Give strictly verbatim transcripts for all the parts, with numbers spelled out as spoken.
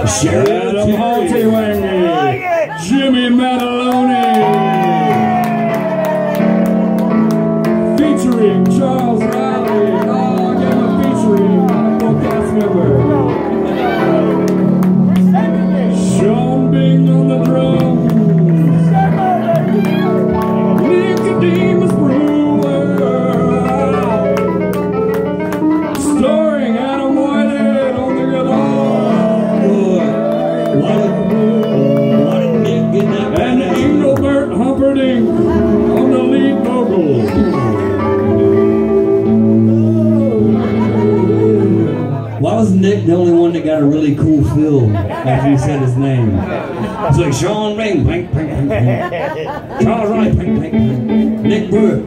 Adam Haltywang, Jimmy Mataloni, featuring Charles Riley. Oh, I gave him featuring full cast member. Sean Bing on the drums. Nicodemus Brewer. Starring Adam Whitehead on the guitar. What a, what a Nick getting that. And Engelbert Humperdinck on the lead vocals. Why was Nick the only one that got a really cool feel after he said his name? It's like Sean Ring, blank, blank, blank, blank. Charles Riley, blank, blank, blank. Nick Brewer.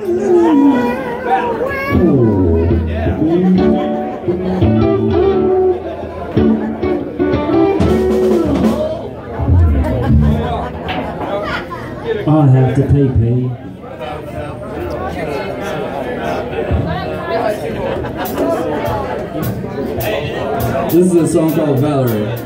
I have to pee pee. This is a song called Valerie.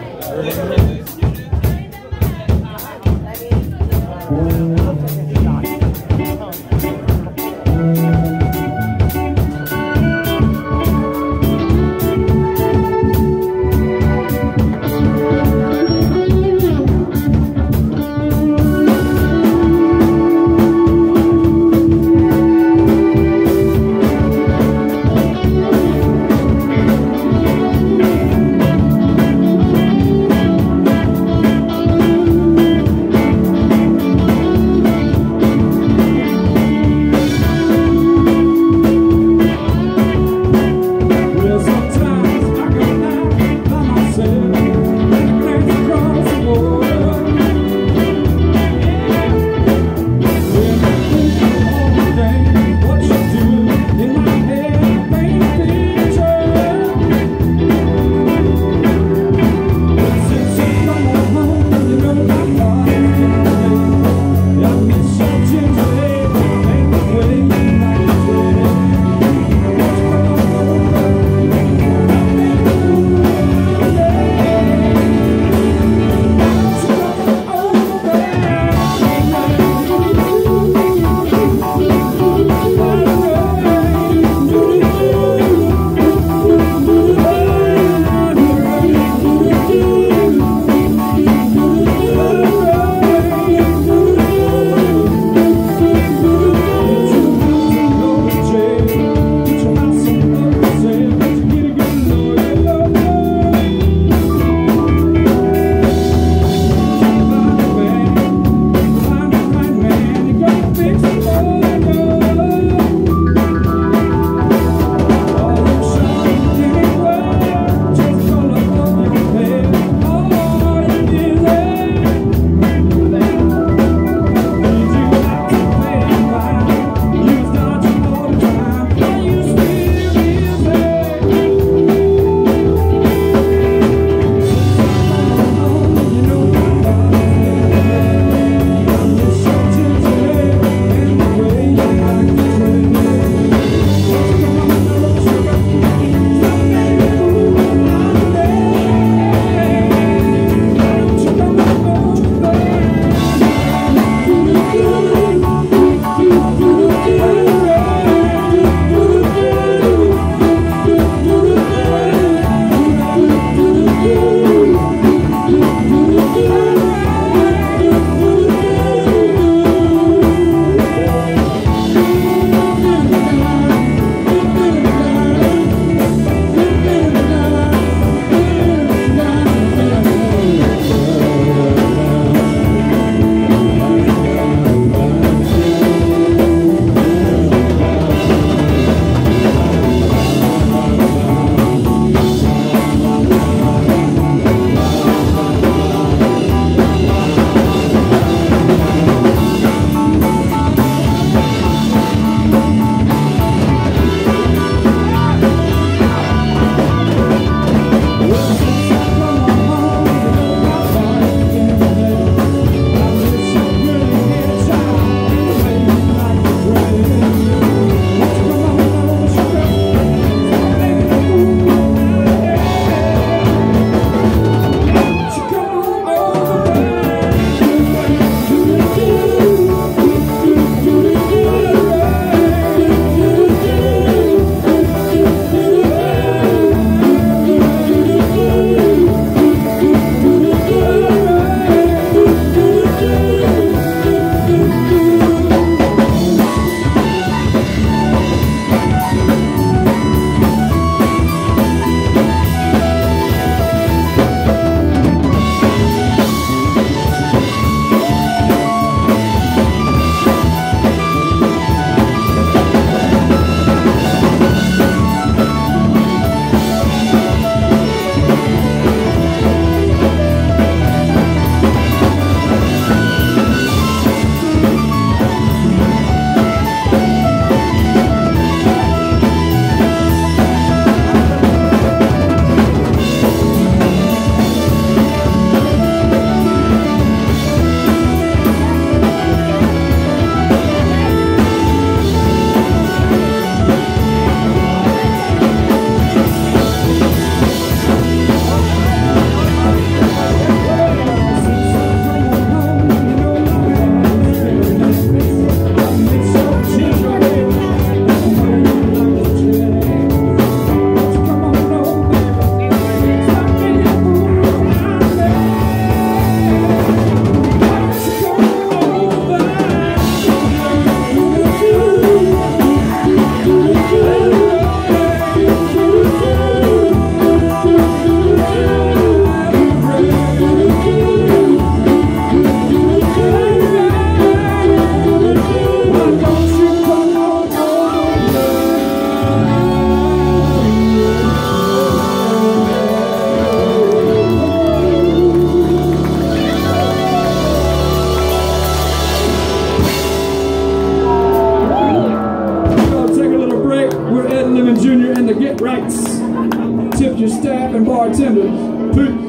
Rights. Tip your staff and bartenders. Peace.